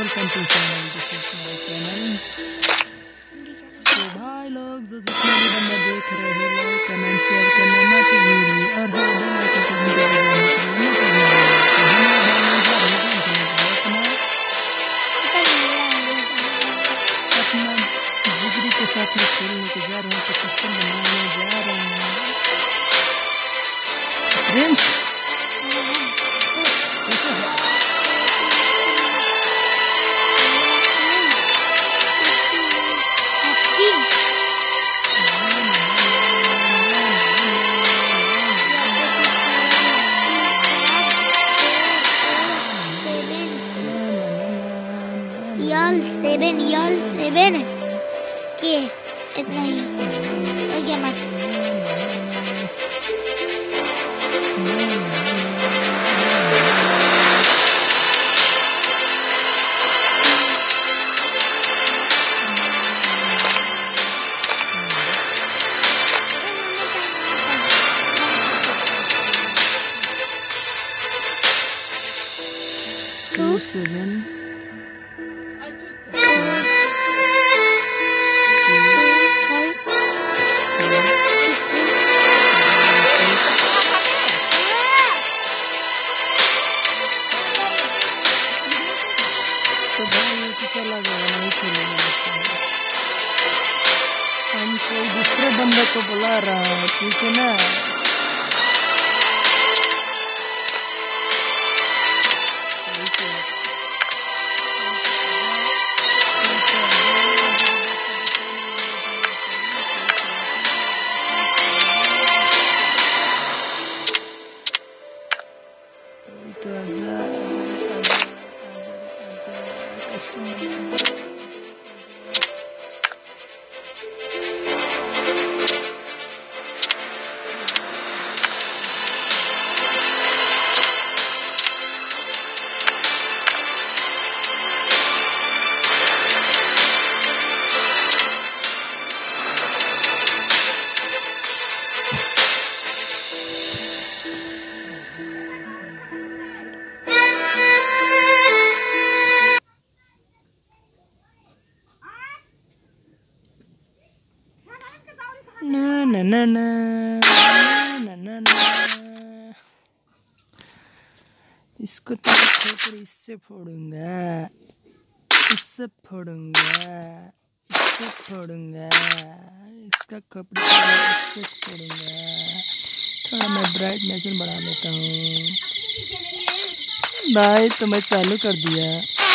Welcome to channel, this is my channel. So भाई लोग जो जितने भी बंदा देख रहे हैं, लाइक कमेंट शेयर करना मत भूलिए और हाँ बेल आइकन को घंटे बजाने के लिए मत भूलिए। तो हम लोग डालने जा रहे हैं अपना जिगरी के साथ में खेलने के जा रहे हैं, तो कस्टम बनाने जा रहे हैं फ्रेंड्स। यल सेवन के इतना ही हो गया मत। टू सेवन चला गया, नहीं खेलेगा। हम कोई दूसरे बंदे को बुला रहा है, ठीक है ना। तो आजा कस्टमर ना ना ना ना ना ना। इसको तो खोपड़ी इससे फोड़ूंगा, इससे फोड़ूंगा, इससे फोड़ूंगा, इसका खोपड़ी इससे फोड़ूंगा। थोड़ा मैं ब्राइटनेस बढ़ा लेता हूँ भाई, तो मैं चालू कर दिया।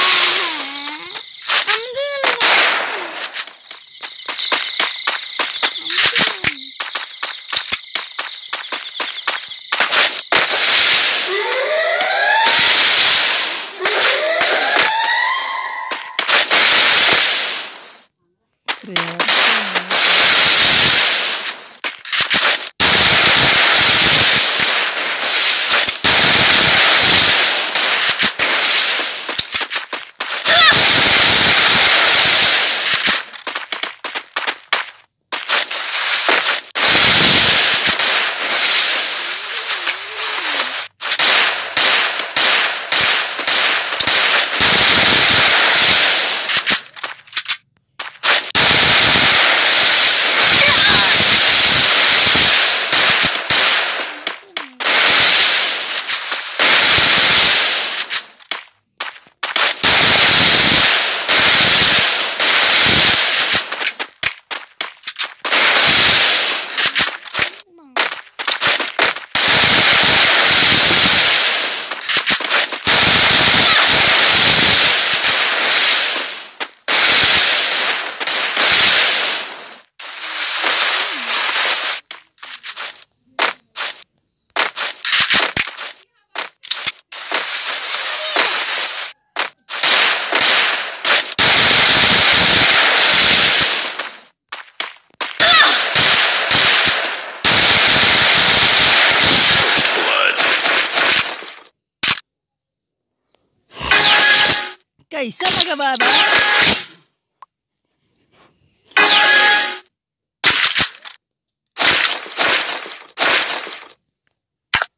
कैसा लगा बाबा?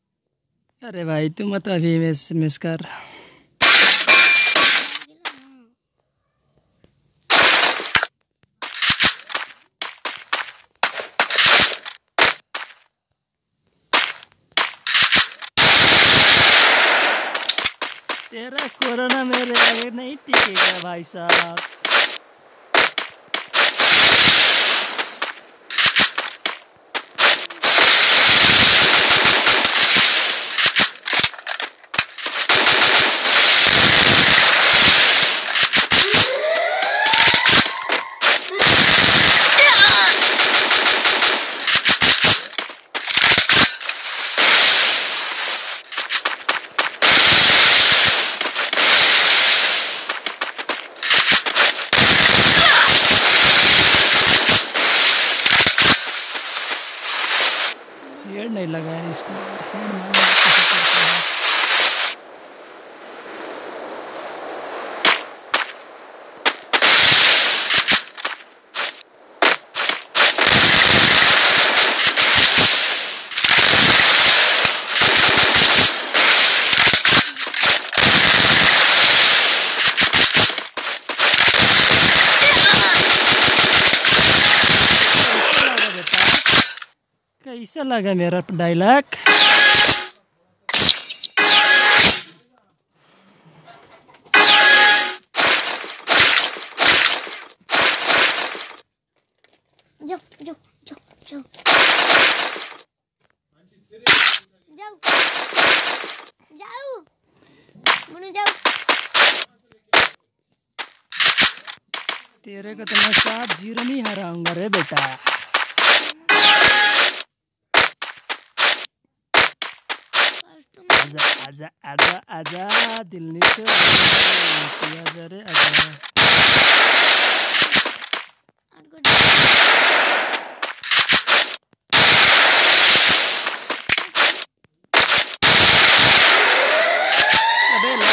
अरे भाई तुम मत अभी मिस कर। तेरा कोरोना मेरे आगे नहीं टिकेगा भाई साहब। हेड नहीं लगा है इसको, हेड मारने की कोशिश करता है। कैसा लगा मेरा डायलॉग? जाओ जाओ जाओ जाओ जाओ जाओ मुन्नू जाओ। तेरे को तो मैं 7-0 नहीं हराऊंगा रे बेटा। आजा आजा आजा आजा दिल से आजा रे आजा। अबे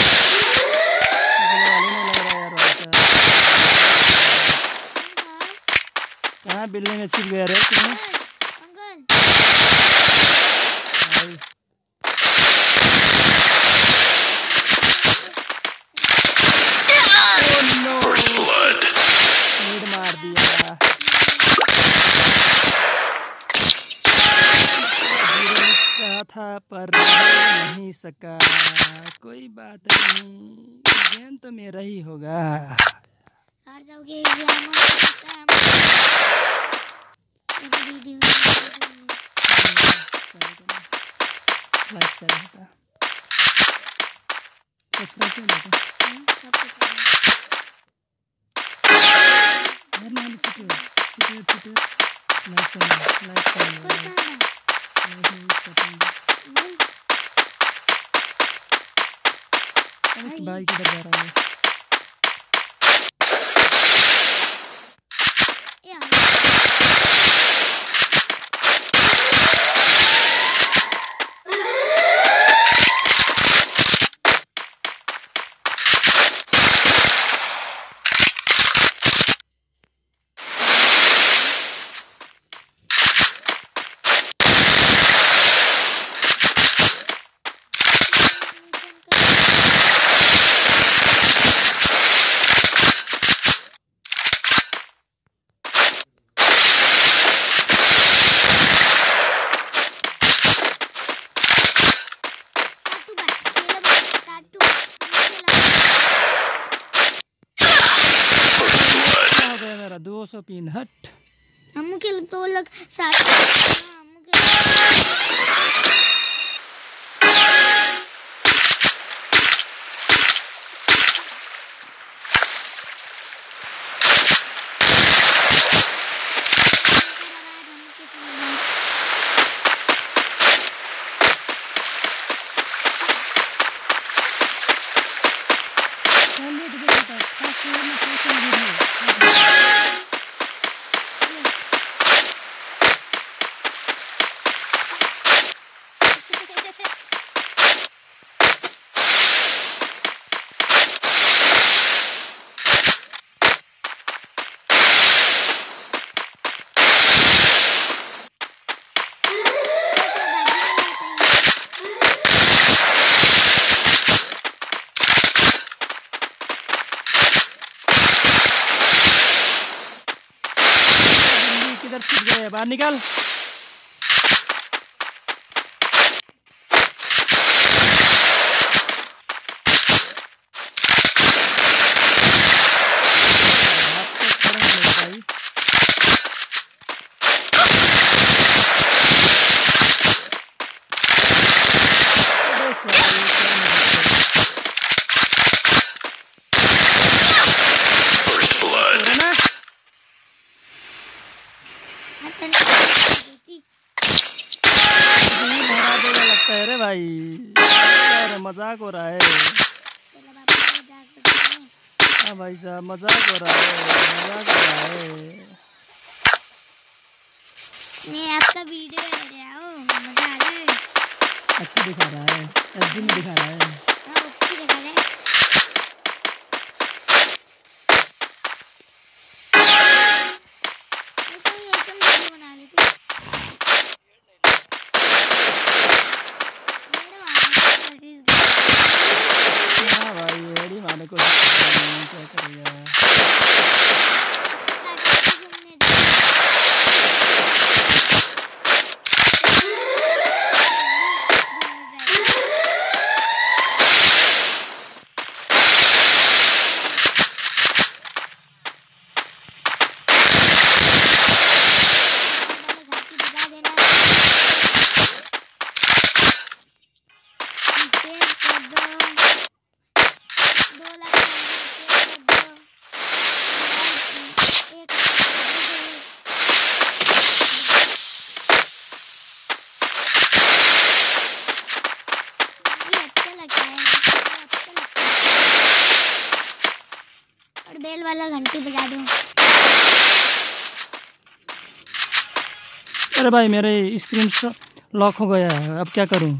कहाँ बिल्डिंग में छिप गया रे तुम्हें? मार दिया कहा था पर नहीं सका, कोई बात नहीं, गेम तो मेरा ही होगा। हार जाओगे एग्जाम भाई किधर जा रहा है? मेरा 200 पिन हट। हमू के तो लग 60 किधर छिप गए? बाहर निकल। मजाक हो रहा है। तेरा बाप मजाक करता है। हाँ भाई साहब मजाक हो रहा है, मजाक हो रहा है। मैं आपका वीडियो ले रहा हूँ, मजा आ रहा है। अच्छा दिखा रहा है, एचडी में दिखा रहा है। हाँ ओके दिखा रहा है। कोई ऐसा वीडियो बना ले तू। हाँ भाई हेडी मारने को क्या करेगा। बेल वाला घंटी बजा दो। अरे भाई मेरे स्क्रीन लॉक हो गया है, अब क्या करूं।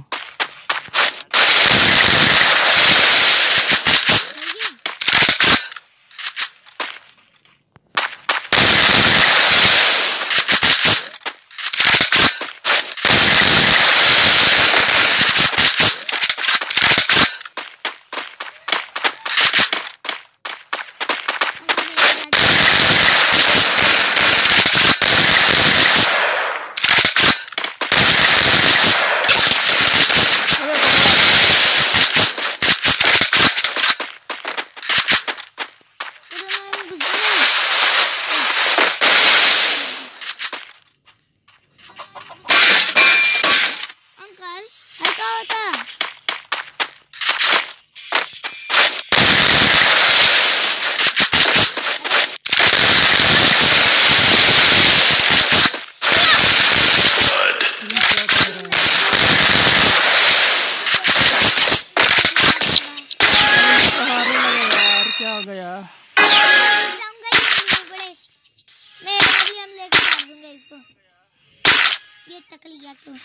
ये टकली गया तो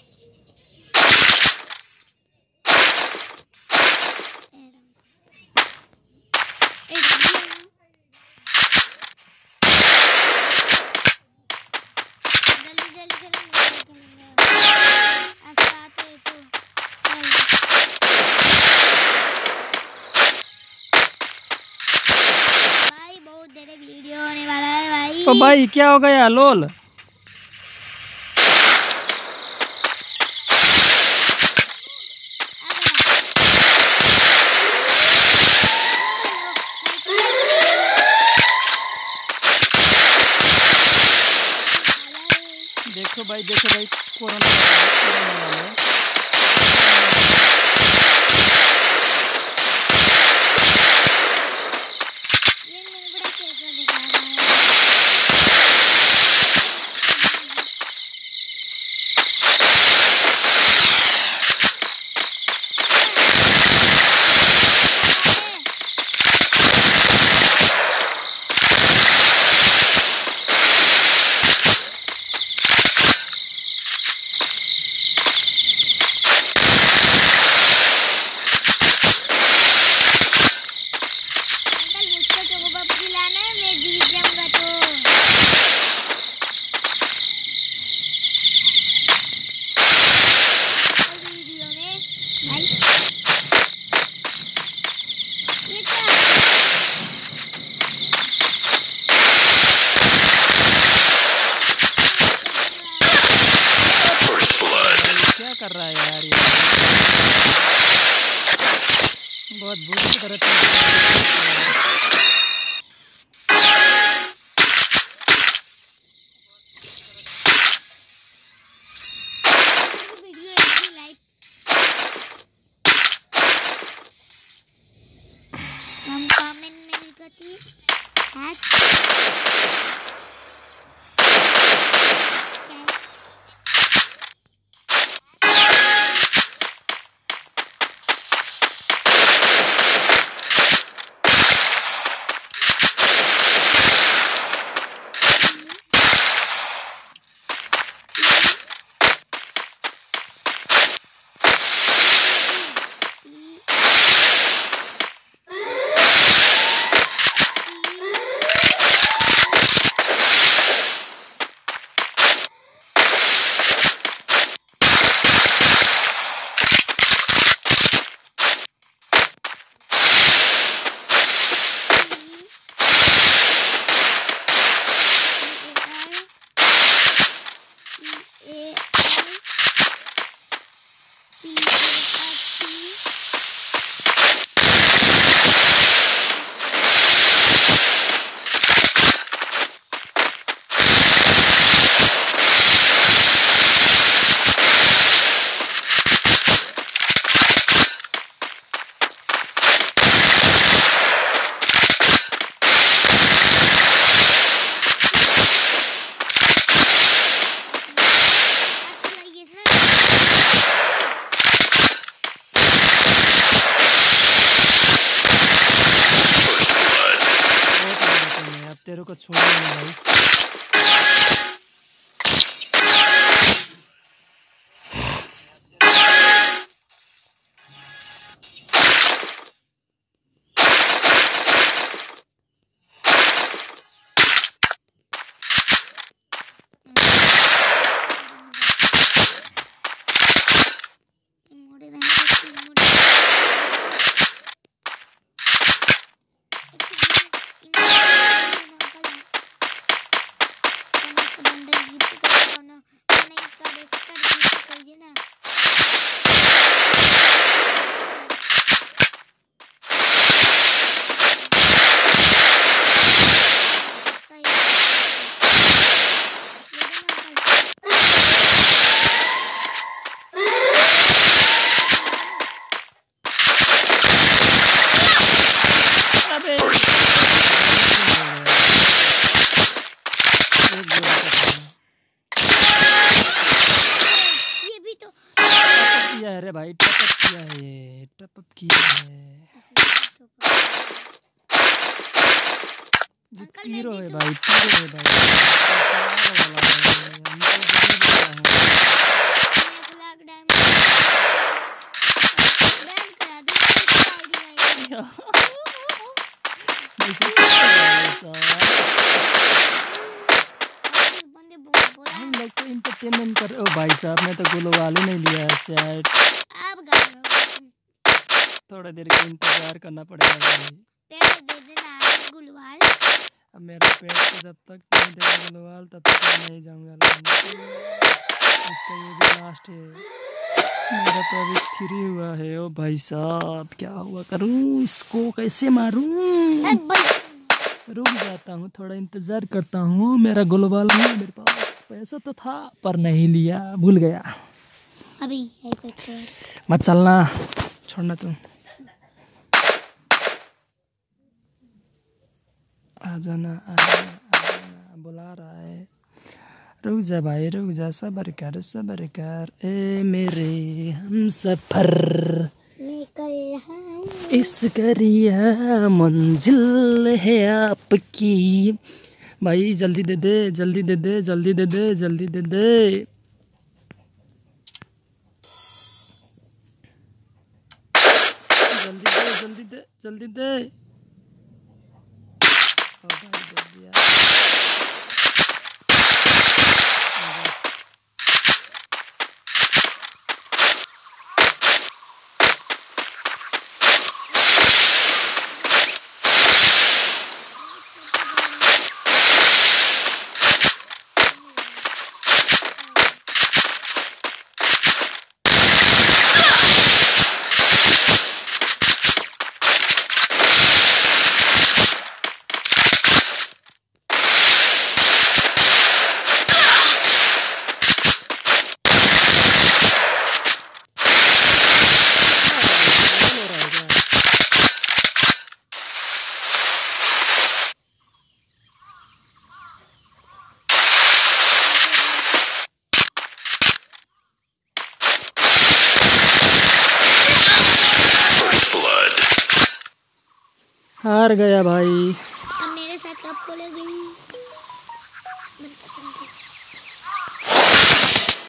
ओ भाई क्या हो गया लोल। देखो भाई कोरोना वाला कर रहा है यार, ये बहुत बुरी तरह हम कमेंट में लिखती तेरे को छोड़ूंगा भाई। अरे भाई टपअप किया है, ये टपअप किया है। ये पीरो है भाई, पीरो है भाई। हम लोग तो इंटरटेनमेंट कर। ओ भाई साहब ने तो ग्लोवाल ही नहीं लिया है शायद। थोड़ा देर का इंतजार करना पड़ेगा भाई। अब मेरा पेट को जब तक नहीं देगा ग्लोवाल तब तक मैं नहीं जाऊंगा। इसका ये भी लास्ट है। मेरा तो अभी 3 हुआ है। ओ भाई साहब क्या हुआ करूं, इसको कैसे मारूं? रुक जाता हूँ, थोड़ा इंतजार करता हूँ। मेरा ग्लोवाल है मेरे पास, पैसा तो था पर नहीं लिया, भूल गया। अभी मत चलना, छोड़ना तू। आ जाना बुला रहा है। रुक जा भाई, रुक जा, सब्र कर सब्र कर। ए मेरे हम सफर इस करिया मंजिल है आपकी। भाई जल्दी दे दे, जल्दी दे दे, जल्दी दे दे, जल्दी दे दे। जल्दी दे, जल्दी दे, जल्दी दे। ओ भाई दे दिया। हार गया भाई। अब मेरे साथ कब खोलेगी?